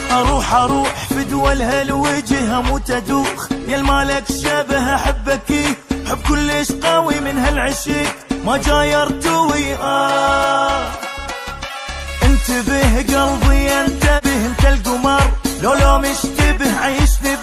اروح في دول هالوجه اموت ادوخ، يا المالك شبه احبك حب كلش قوي من هالعشق ما جاي ارتوي. انتبه قلبي انتبه انت القمر، لو مشتبه عيشني